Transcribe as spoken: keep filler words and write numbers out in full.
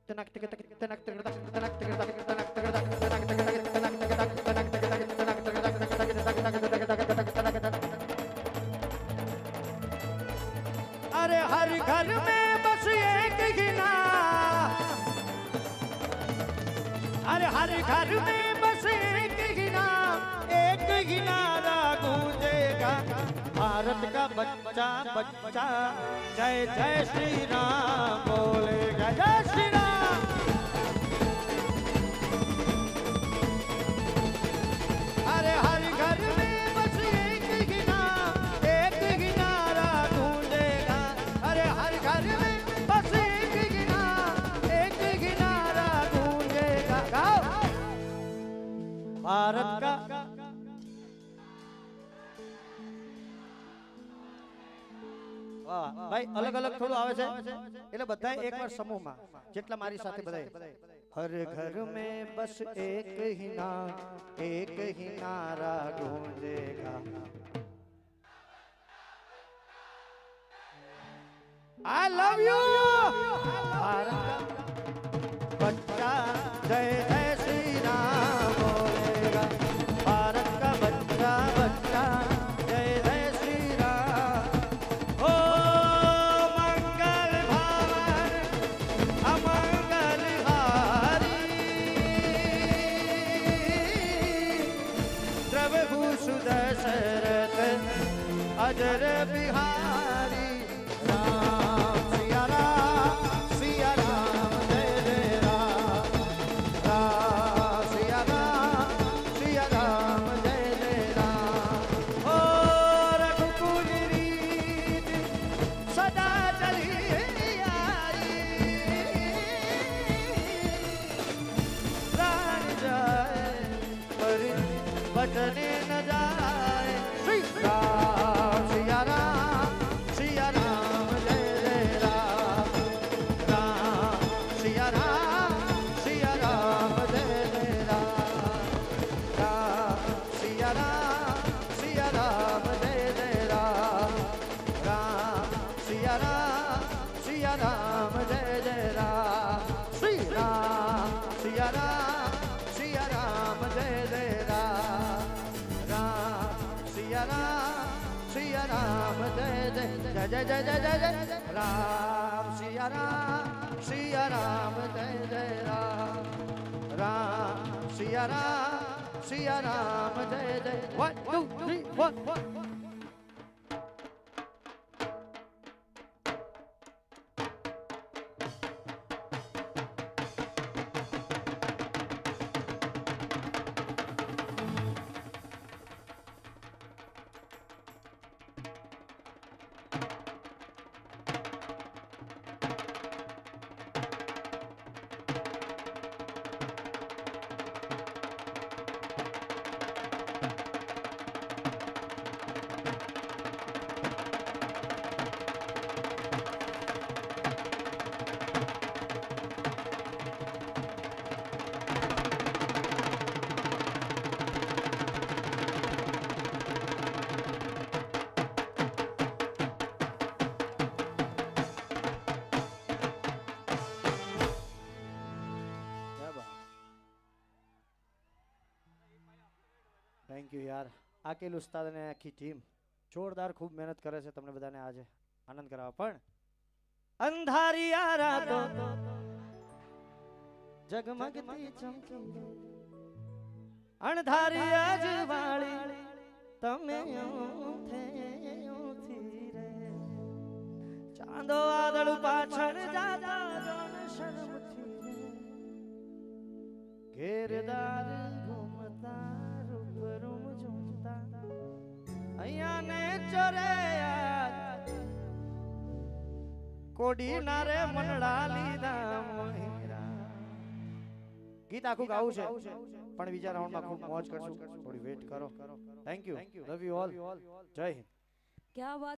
अरे हर घर में बस एक गिना, अरे हर घर में बस एक गिना, एक गिनारा गूंजेगा। भारत का बच्चा बच्चा जय जय श्री राम बोलेगा, जय श्री राम। अरे हर घर में बस एक गिना, एक गिनारा गूंजेगा। अरे हर घर में बस एक गिना, एक गिनारा गूंजेगा। गाओ भारत का भाई अलग अलग थोड़ा आवे छे એટલે બધાય એકવાર સમૂહમાં જેટલા મારી સાથે બધાય हर घर में बस एक ही ना, एक ही नारा गूंजेगा। I love you भारत का बच्चा जय जय श्री राम बोलेगा। भारत का बच्चा बच्चा जय जय श्री राम। ओ मंगल भावन अमंगल हारी, प्रभु सुदशरथ अजर बिहारी। राम सिया राम सिया राम जय जय राम। राम सिया राम सिया राम जय जय राम। ओ रघुकुल रीत सदा चली आई, प्राण जाए पर बचने न जाए। श्री राम सिया राम सिया राम जय जय राम। राम सिया राम सिया राम जय जय राम। राम सिया राम सिया राम जय जय राम। राम सिया राम सिया राम जय जय राम। श्री राम सिया राम सिया राम जय जय राम। राम सिया राम सिया राम जय जय जय जय जय जय जय। राम सिया राम सिया राम जय जय राम। राम सिया राम सिया राम जय जय। One two three four. Thank you यार। आकिल उस्ताद ने आखी टीम जोरदार खूब मेहनत करे છે તમને બધાને આજે આનંદ કરાવવા। પણ અંધારિયા રાતો જગમગતી ચમકી, અણધારી અજવાળી તમે ઊંથે ઊંથી રે। ચાંદો વાદળ પાછળ જાતા જોન શરમથી રે। ઘેરદાર ઘૂમતા રૂમ ઝૂમતા અહીંયા ને ચોરે કોડી નારે મનડા લીધા મોહેરા। ગીત આખું ગાવું છે પણ બીજા રાઉન્ડમાં ખૂબ મોજ કરશું, થોડી વેટ કરો। Thank you, love you all, જય હિન્દ। क्या बात।